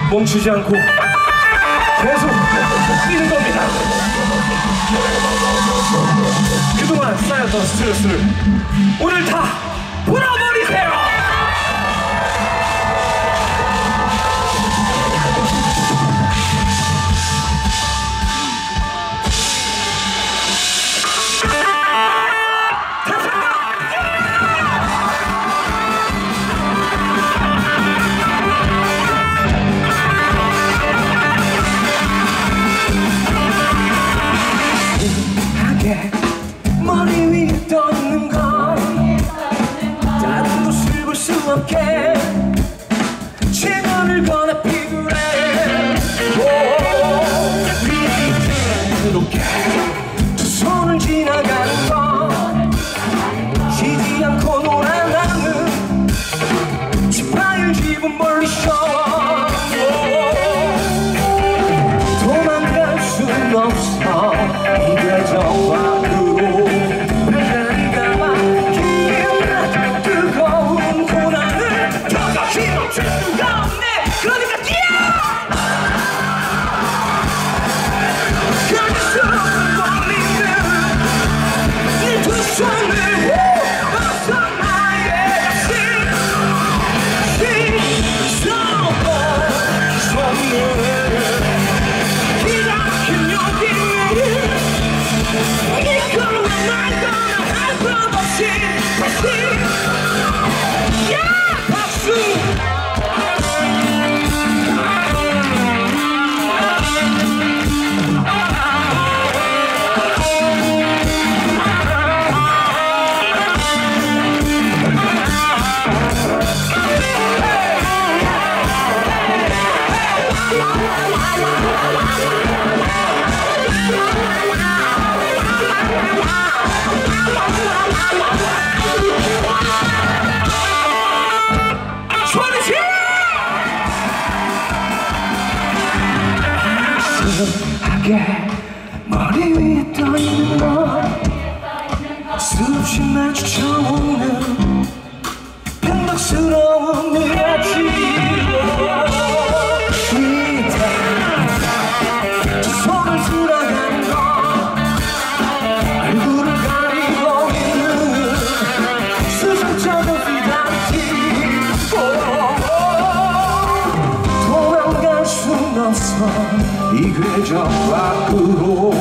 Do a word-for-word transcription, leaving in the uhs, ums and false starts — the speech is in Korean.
멈추지 않고 계속 뛰는 겁니다. 그동안 쌓였던 스트레스를 오늘 다 풀어버리세요. 머리 위에 떠있는 건 다른 곳을 볼 수 없게 최면을 거나 피부래 이렇게 두 손을 지나가는 건 쉬지 않고 놀아 나는 지파일 집은 멀리 쉬어 도망갈 순 없어 이제 정화 하게 머리 위에 떠있는 건 수없이 마주쳐오는 변덕스러운 네 아침 두 손을 들어가는 건 얼굴을 가리고 있는 수상쩍은 피단지 도망갈 순 없어 이 궤적 밖으로